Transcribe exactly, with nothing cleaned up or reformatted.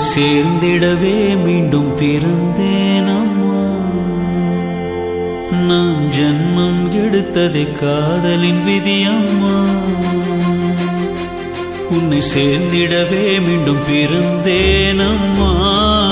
சேர்ந்திடவே மீண்டும் பிறந்தேனம்மா. நான் ஜன்மம் எடுத்ததை காதலின் விதியம்மா. உன்னை சேர்ந்திடவே மீண்டும் பிறந்தேனம்மா.